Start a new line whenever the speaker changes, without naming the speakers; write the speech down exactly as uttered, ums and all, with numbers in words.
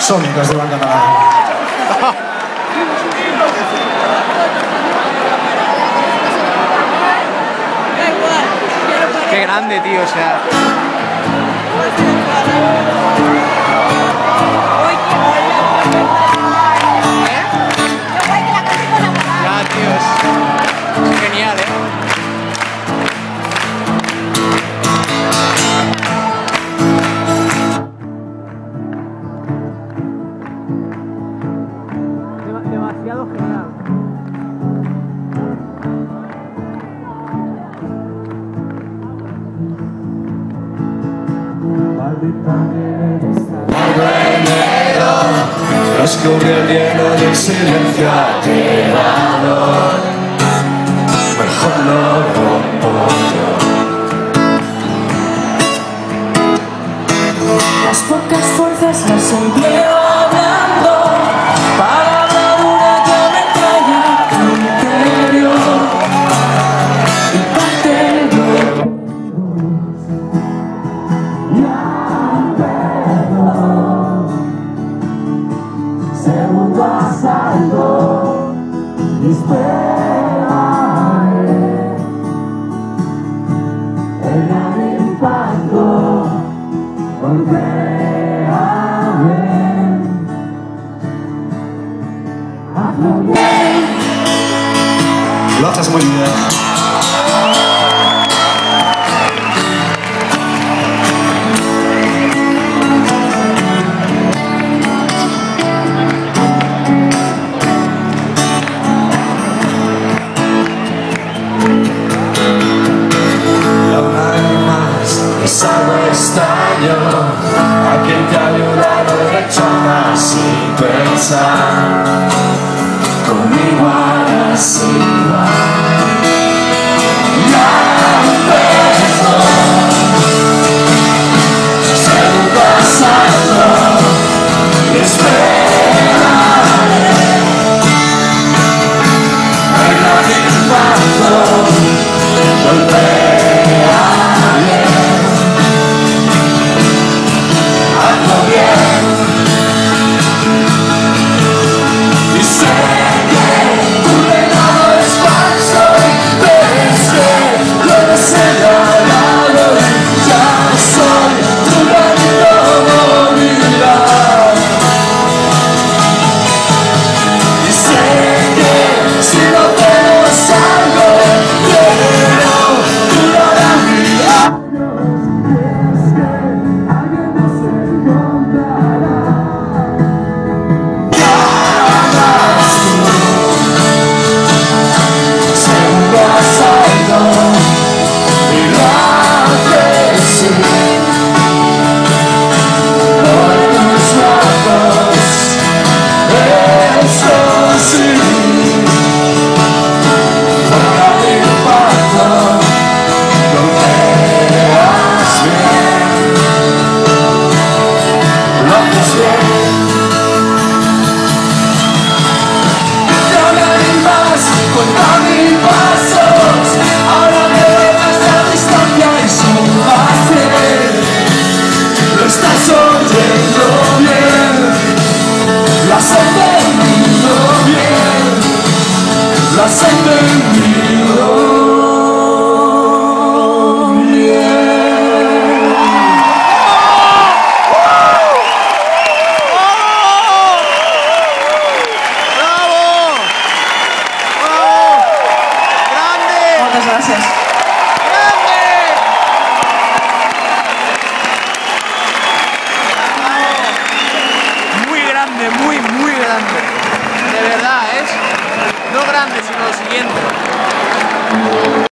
Sónicas de Blanca Naranjo.
Qué grande, tío, o sea... Ya, tío, es genial, ¿eh? Demasiado genial.
Transcurre el hielo del silencio aterrador. Mejor lo rompo yo.
Las pocas fuerzas las empleo hablando, palabra dura que me traiga a tu interior. Y parte yo ya perdón. Segundo asalto, dispararé. El gran impacto, volveré a ver. Hazlo bien.
Lo haces muy bien.
Extraño a quien te ha ayudado y rechaza sin pensar. Conmigo ahora sí va. Ya empezó. Segundo asalto y esperaré. El gran impacto volveré a ver. Las entendido bien.
¡Bravo! ¡Bravo! ¡Grande!
Muchas gracias.
¡Grande! Muy grande, muy, muy grande. De verdad, es no grande, sino lo siguiente.